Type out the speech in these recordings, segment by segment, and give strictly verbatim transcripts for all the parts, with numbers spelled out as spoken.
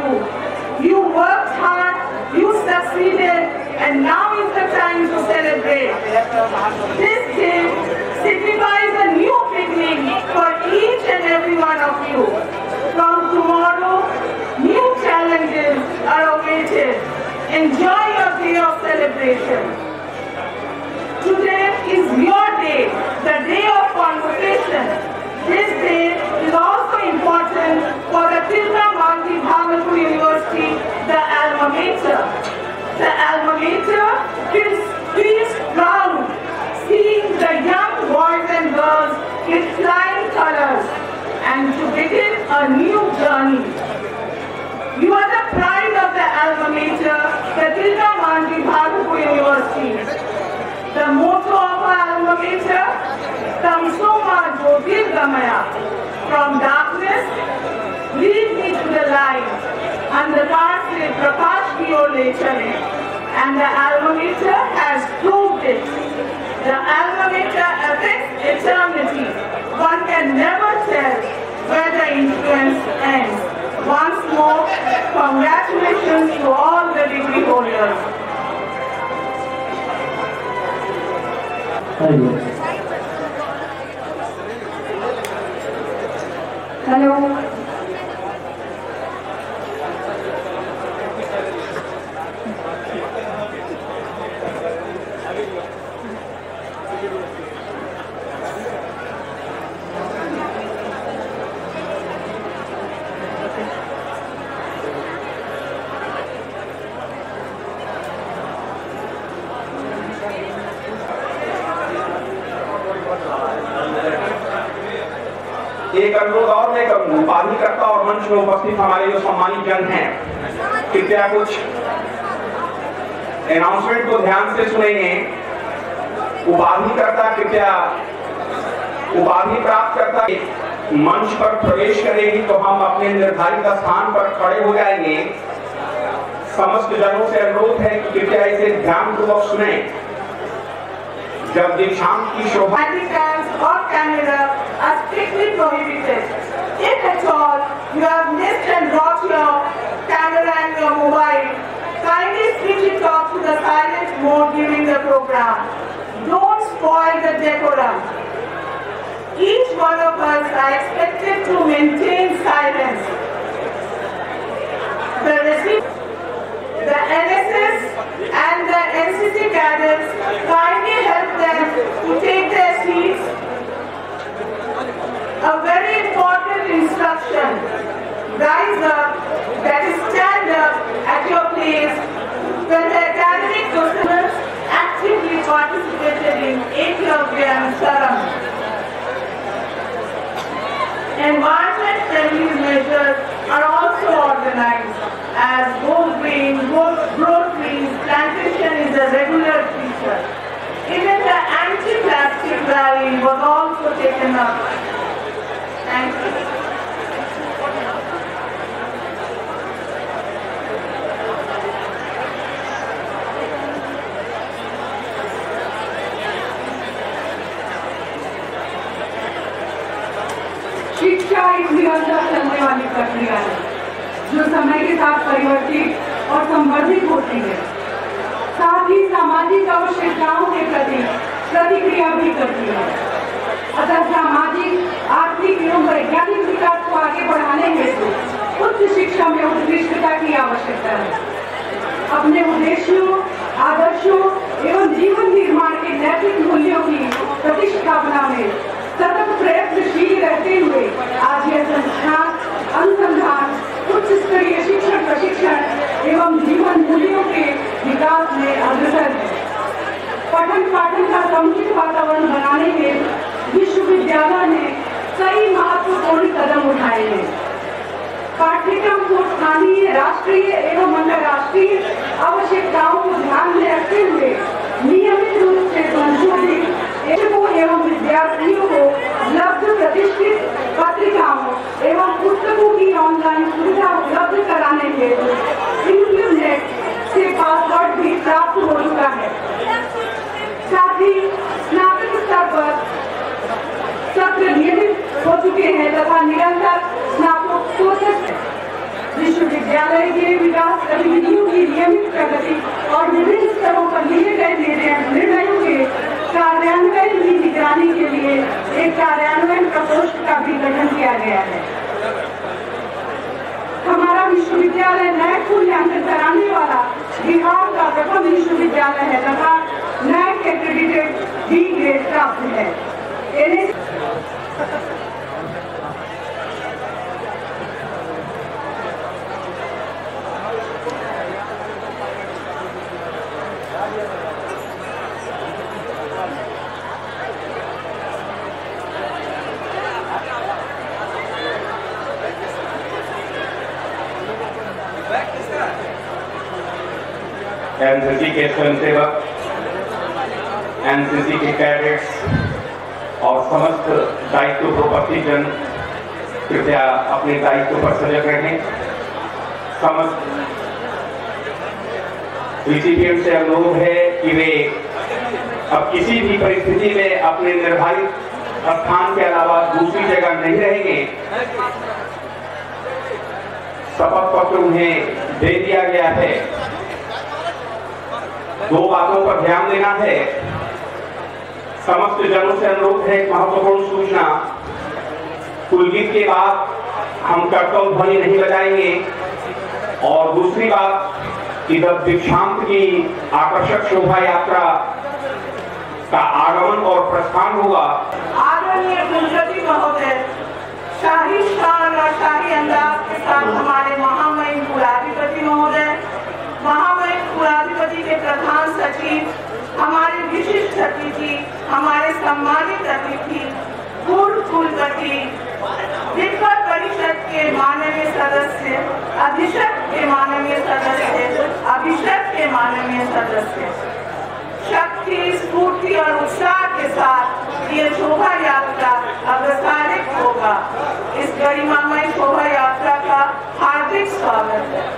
you. You worked hard, you succeeded, and now is the time to celebrate. This day signifies a new beginning for each and every one of you. From tomorrow, new challenges are awaited. Enjoy your day of celebration. Today is your day, the day of convocation. This day is also important for the Tilka Manvi Bhagalpur University, the alma mater. The alma mater feels, feels proud seeing the young boys and girls with flying colors and to begin a new journey. You are the pride of the alma mater, the Tilka Manvi Bhagalpur University. The motto of our alma mater, Tamsoma Jyotirgamaya, from darkness, lead me to the light, and the path se prakash ki or le chale. And the alma mater has proved it. The alma mater affects eternity. One can never tell where the influence ends. Once more, congratulations to all the degree holders. Hello. एक अनुरोध और मैं करूँ, उपाधिकर्ता और मंच में उपस्थित हमारे जो सम्मानित जन हैं, कृपया कुछ अनाउंसमेंट को ध्यान से सुनेंगे। उपाधिकर्ता कृपया उपाधि प्राप्त करता मंच पर प्रवेश करेगी तो हम अपने निर्धारित स्थान पर खड़े हो जाएंगे। समस्त जनों से अनुरोध है कि कृपया इसे ध्यानपूर्वक सुने। जब दीक्षांत की शोभा or camera are strictly prohibited. If at all you have missed and brought your camera and your mobile, kindly switch it off to the silent mode during the program. Don't spoil the decorum. Each one of us are expected to maintain silence. The receipt, the N S S and the N C C cadets kindly help them to take their seats. A very important instruction. Rise up, that is stand up at your place when the academic docents actively participated in Eklavya Saram. Environment-friendly measures are also organized as go green, grow trees, plantation is a regular feature. Even the anti-plastic rally was also taken up. Thank you. शिक्षा एक निरंतर चलने वाली प्रक्रिया है जो समय के साथ परिवर्तित और संवर्धित होती है, साथ ही सामाजिक आवश्यकताओं के प्रति प्रतिक्रिया भी करती है। अतः सामाजिक, आर्थिक एवं वैज्ञानिक विकास को आगे बढ़ाने हेतु उच्च शिक्षा में उत्कृष्टता की आवश्यकता है। अपने उद्देश्यों, आदर्शों एवं जीवन निर्माण के नैतिक मूल्यों की प्रतिष्ठापना में सतत प्रयत्नशील रहते हुए आज यह संस्थान अनुसंधान, उच्च स्तरीय शिक्षण प्रशिक्षण एवं जीवन मूल्यों के विकास में अग्रसर है। पठन पाठन का समुचित वातावरण बनाने में विश्वविद्यालय ने कई महत्वपूर्ण कदम उठाए हैं। पाठ्यक्रम को स्थानीय, राष्ट्रीय एवं अंतर्राष्ट्रीय आवश्यकताओं को ध्यान में रखते हुए नियमित रूप से संशोधित शिक्षकों एवं विद्यार्थियों को उपलब्ध प्रतिष्ठित पत्रिकाओं एवं पुस्तकों की ऑनलाइन सुविधा उपलब्ध कराने हेतु इंटरनेट से पासवर्ड भी प्राप्त हो चुका है। साथ ही स्नातक स्तर पर सत्र नियमित हो चुके हैं तथा निरंतर स्नातकोत्तर विश्वविद्यालय विद्यालय के विकास गतिविधियों की नियमित प्रगति और विभिन्न स्तरों पर लिए गए निर्णयों के कार्यान्वयन की निगरानी के लिए एक कार्यान्वयन प्रकोष्ठ का भी गठन किया गया है। हमारा विश्वविद्यालय नैक मूल्यांकन कराने वाला बिहार का प्रथम विश्वविद्यालय है तथा नैक एक्रेडिटेड बी ग्रेड प्राप्त है। एनसीसी के स्वयंसेवक, एनसीसी के कैडेट्स और समस्त दायित्व उपस्थित जन कृपया अपने दायित्व पर सजग रहें। समस्त रिसिपिएंट से अनुरोध है कि वे अब किसी भी परिस्थिति में अपने निर्धारित स्थान के अलावा दूसरी जगह नहीं रहेंगे। शपथ पत्र उन्हें दे दिया गया है। दो बातों पर ध्यान देना है। समस्त जनों से अनुरोध है, महत्वपूर्ण सूचना, कुलगीत के बाद हम कर्तव्य ध्वनि नहीं बजाएंगे। और दूसरी बात, इधर दीक्षांत की आकर्षक शोभा यात्रा का आगमन और प्रस्थान होगा। आदरणीय कुलपति महोदय, शाही शान और शाही अंदाज के साथ हमारे महामहिम कुलाधिपति महोदय, महामहिम कुलाधिपति के प्रधान सचिव, हमारे विशिष्ट अतिथि, हमारे सम्मानित अतिथि, पूर्व कुलपति, विद्वत परिषद के माननीय सदस्य, अधीक्षक के माननीय सदस्य, अभिषेक के माननीय सदस्य, शक्ति, स्फूर्ति और उत्साह के साथ ये शोभा यात्रा अग्रसारित होगा। इस गरिमामय शोभा यात्रा का हार्दिक स्वागत है।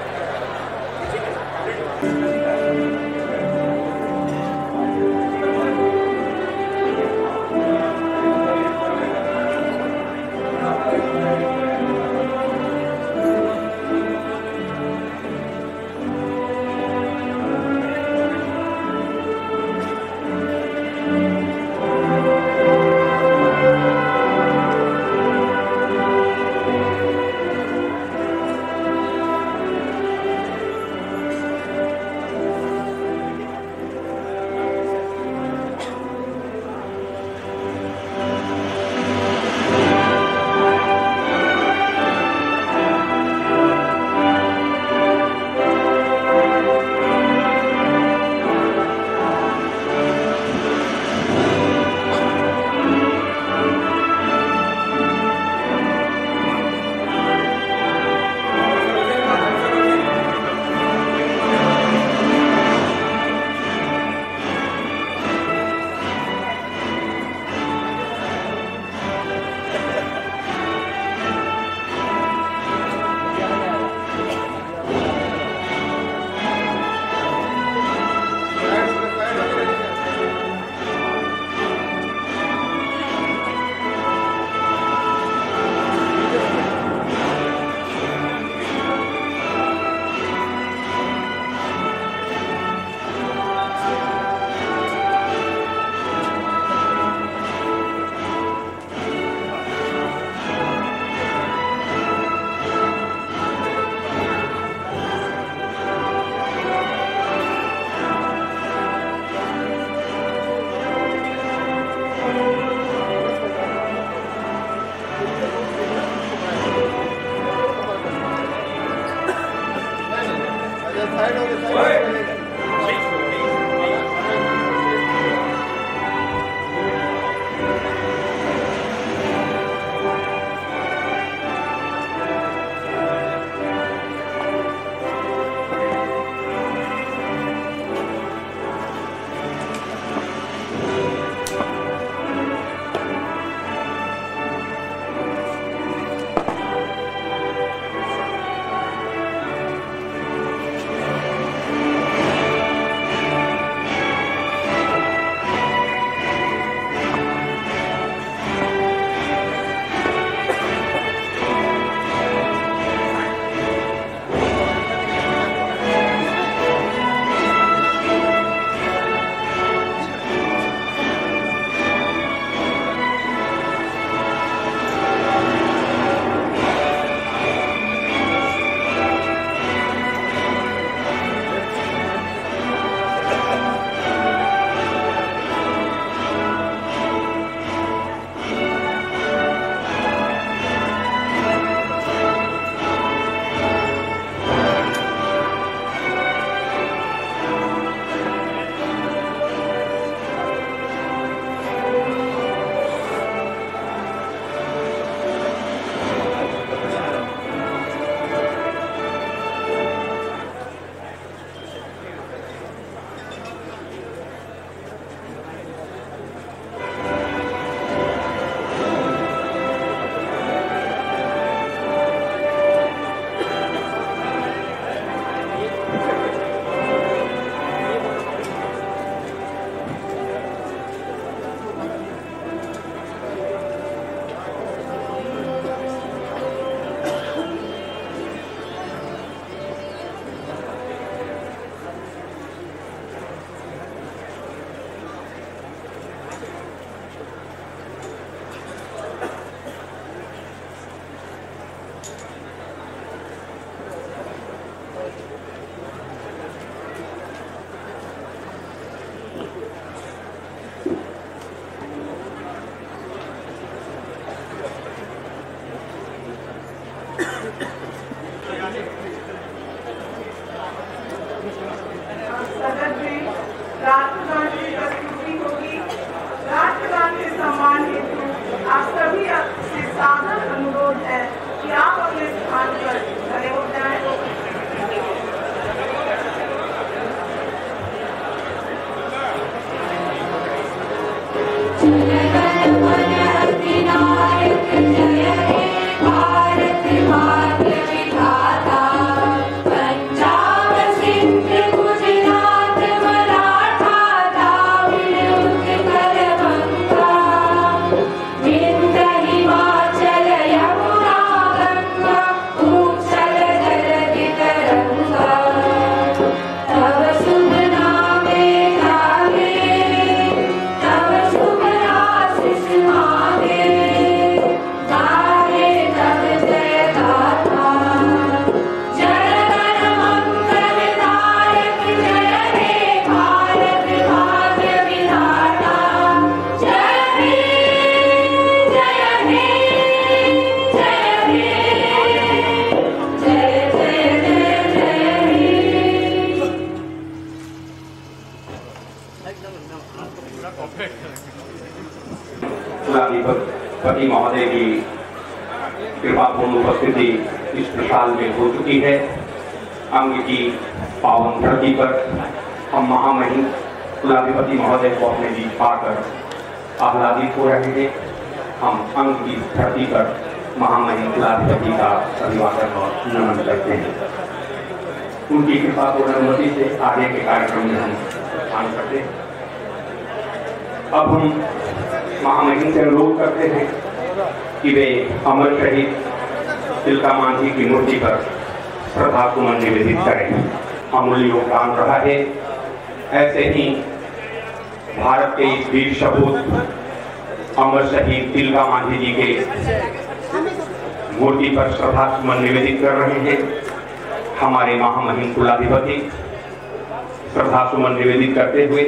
चुकी है। अंग की पावन धरती पर हम महामहिम कुलाधिपति महोदय को अपने बीच पाकर आह्लादित हो रहे हैं। हम अंग की धरती पर महामहिम कुलाधिपति का अभिवादन और नमन करते हैं। उनकी कृपा और अनुमति से आगे के कार्यक्रम में हम प्रस्थान करते हैं। अब हम महामहिम से अनुरोध करते हैं कि वे अमर शहीद तिलका मांझी की मूर्ति पर श्रद्धा सुमन निवेदित करें। अमूल्य योगदान रहा है। ऐसे ही भारत के इस वीर सपूत अमर शहीद तिलका मांझी जी के मूर्ति पर श्रद्धा सुमन निवेदित कर रहे हैं हमारे महामहिम कुलाधिपति। श्रद्धा सुमन निवेदित करते हुए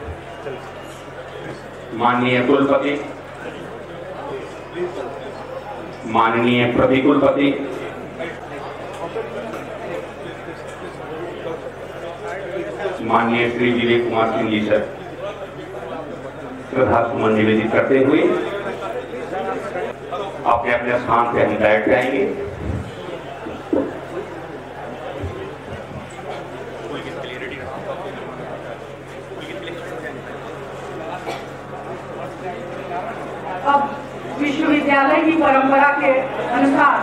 माननीय कुलपति, माननीय प्रतिकुलपति, माननीय श्री विजय कुमार सिंह जी सर श्रद्धा सुमन निवेदित करते हुए अपने अपने स्थान से हम बैठ जाएंगे। अब विश्वविद्यालय की परंपरा के अनुसार